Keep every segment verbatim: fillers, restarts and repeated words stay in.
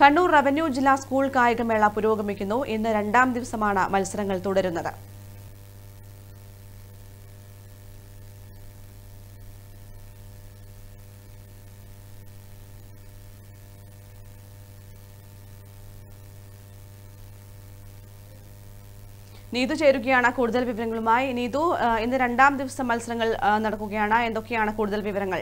Kannur revenue ജില്ലാ school കായികമേള പുരോഗമിക്കുന്നു. ഇന്ന് രണ്ടാം ദിവസമാണ് മത്സരങ്ങൾ തുടരുന്നത്. നീതു ചേരുകയാണ് കൂടുതൽ വിവരങ്ങളുമായി. നീതു, ഇന്ന് രണ്ടാം ദിവസം മത്സരങ്ങൾ നടക്കുകയാണ്. എന്തൊക്കെയാണ് കൂടുതൽ വിവരങ്ങൾ?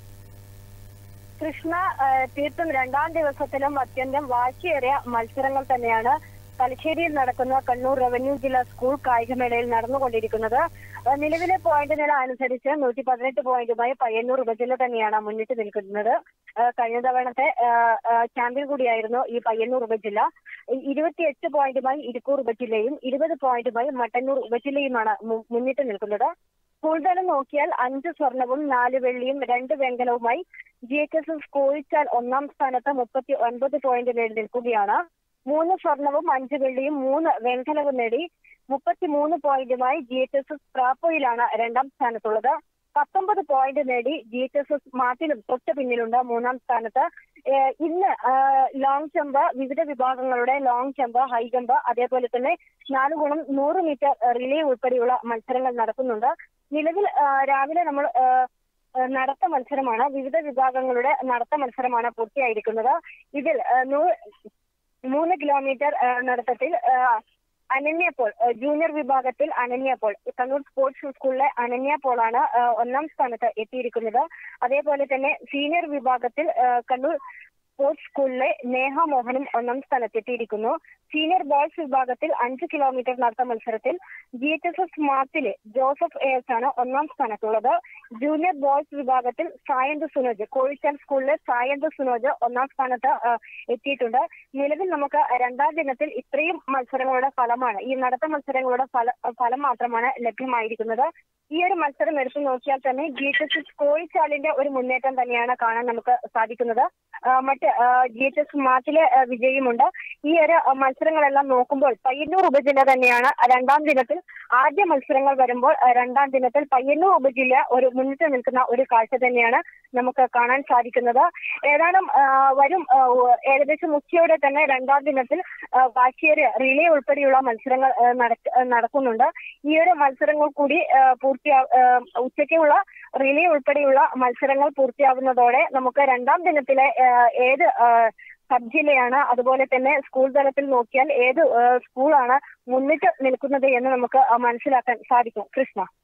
കൃഷ്ണ, തീർത്തും രണ്ടാം ദിവസത്തിലും അത്യന്തം വാശിയേറിയ മത്സരങ്ങൾ തന്നെയാണ് തലശ്ശേരിയിൽ നടക്കുന്ന കണ്ണൂർ റവന്യൂ ജില്ലാ സ്കൂൾ കായികമേളയിൽ നടന്നുകൊണ്ടിരിക്കുന്നത്. നിലവിലെ പോയിന്റ് നില അനുസരിച്ച് നൂറ്റി പതിനെട്ട് പോയിന്റുമായി പയ്യന്നൂർ ഉപജില്ല തന്നെയാണ് മുന്നിട്ട് നിൽക്കുന്നത്. കഴിഞ്ഞ തവണത്തെ ചാമ്പ്യൻ കൂടിയായിരുന്നു ഈ പയ്യന്നൂർ ഉപജില്ല. ഇരുപത്തിയെട്ട് പോയിന്റുമായി ഇരിക്കൂർ ഉപജില്ലയും ഇരുപത് പോയിന്റുമായി മട്ടന്നൂർ ഉപജില്ലയുമാണ് മുന്നിട്ട് നിൽക്കുന്നത്. സ്കൂൾ തലം നോക്കിയാൽ അഞ്ച് സ്വർണവും നാല് വെള്ളിയും രണ്ട് വെങ്കലവുമായി G H S S Kozhichal ഒന്നാം സ്ഥാനത്ത് മുപ്പത്തി ഒൻപത് പോയിന്റ് നേടി നിൽക്കുകയാണ്. മൂന്ന് സ്വർണവും അഞ്ച് വെള്ളിയും മൂന്ന് വെങ്കലവും നേടി മുപ്പത്തി മൂന്ന് പോയിന്റുമായി ജി എച്ച് എസ് എസ് പ്രാപ്പോയിലാണ് രണ്ടാം സ്ഥാനത്തുള്ളത്. പത്തൊമ്പത് പോയിന്റ് നേടി ജി എച്ച് എസ് എസ് മാറ്റിലും തൊട്ട് പിന്നിലുണ്ട് മൂന്നാം സ്ഥാനത്ത്. ഇന്ന് ലോങ് ജമ്പ്, വിവിധ വിഭാഗങ്ങളുടെ ലോങ് ജമ്പ്, ഹൈ ജമ്പ്, അതേപോലെ തന്നെ നാല് ഗുണം നൂറ് മീറ്റർ റിലേ ഉൾപ്പെടെയുള്ള മത്സരങ്ങൾ നടക്കുന്നുണ്ട്. നിലവിൽ രാവിലെ നമ്മൾ നടത്ത മത്സരമാണ്, വിവിധ വിഭാഗങ്ങളുടെ നടത്ത മത്സരമാണ് പൂർത്തിയായിരിക്കുന്നത്. ഇതിൽ മൂന്ന് കിലോമീറ്റർ നടത്തത്തിൽ അനന്യ പോൾ, ജൂനിയർ വിഭാഗത്തിൽ അനന്യ പോൾ, കണ്ണൂർ സ്പോർട്സ് സ്കൂളിലെ അനന്യ പോളാണ് ഒന്നാം സ്ഥാനത്ത് എത്തിയിരിക്കുന്നത്. അതേപോലെ തന്നെ സീനിയർ വിഭാഗത്തിൽ കണ്ണൂർ സ്പോർട്സ് സ്കൂളിലെ നേഹ മോഹനും ഒന്നാം സ്ഥാനത്തെത്തിയിരിക്കുന്നു. സീനിയർ ബോയ്സ് വിഭാഗത്തിൽ അഞ്ച് കിലോമീറ്റർ നടത്ത മത്സരത്തിൽ ജി എച്ച് എസ് എസ് മാർട്ടിലെ ജോസഫ് എ എസ് ആണ് ഒന്നാം സ്ഥാനത്തുള്ളത്. ജൂനിയർ ബോയ്സ് വിഭാഗത്തിൽ സായന്ത് സുനോജ്, കോഴിച്ചാൽ സ്കൂളിലെ സായന്ത് സുനോജ് ഒന്നാം സ്ഥാനത്ത് എത്തിയിട്ടുണ്ട്. നിലവിൽ നമുക്ക് രണ്ടാം ദിനത്തിൽ ഇത്രയും മത്സരങ്ങളുടെ ഫലമാണ്, ഈ നടത്ത മത്സരങ്ങളുടെ ഫല ഫലം മാത്രമാണ് ലഭ്യമായിരിക്കുന്നത്. ഈ ഒരു മത്സരം എടുത്തു നോക്കിയാൽ തന്നെ ജി എച്ച് എസ് എസ് കോഴിച്ചാലിന്റെ ഒരു മുന്നേറ്റം തന്നെയാണ് കാണാൻ നമുക്ക് സാധിക്കുന്നത്. മറ്റ് ജി എച്ച് എസ് മാർട്ടിലെ വിജയമുണ്ട്. ഈ ഒരു മത്സരങ്ങളെല്ലാം നോക്കുമ്പോൾ പയ്യന്നൂർ ഉപജില്ല തന്നെയാണ് രണ്ടാം ദിനത്തിൽ. ആദ്യ മത്സരങ്ങൾ വരുമ്പോൾ രണ്ടാം ദിനത്തിൽ പയ്യന്നൂർ ഉപജില്ല ഒരു മുന്നിട്ട് നിൽക്കുന്ന ഒരു കാഴ്ച തന്നെയാണ് നമുക്ക് കാണാൻ സാധിക്കുന്നത്. ഏതാനും വരും ഏകദേശം ഉച്ചയോടെ തന്നെ രണ്ടാം ദിനത്തിൽ വാശിയേറിയ റിലേ ഉൾപ്പെടെയുള്ള മത്സരങ്ങൾ നടക്കുന്നുണ്ട്. ഈ ഒരു മത്സരങ്ങൾ കൂടി പൂർത്തിയാ ഉച്ചയ്ക്കുള്ള റിലേ ഉൾപ്പെടെയുള്ള മത്സരങ്ങൾ പൂർത്തിയാവുന്നതോടെ നമുക്ക് രണ്ടാം ദിനത്തിലെ ഏത് സബ് ജില്ലയാണ്, അതുപോലെ തന്നെ സ്കൂൾ തലത്തിൽ നോക്കിയാൽ ഏത് സ്കൂളാണ് മുന്നിട്ട് നിൽക്കുന്നത് എന്ന് നമുക്ക് മനസ്സിലാക്കാൻ സാധിക്കും. കൃഷ്ണ.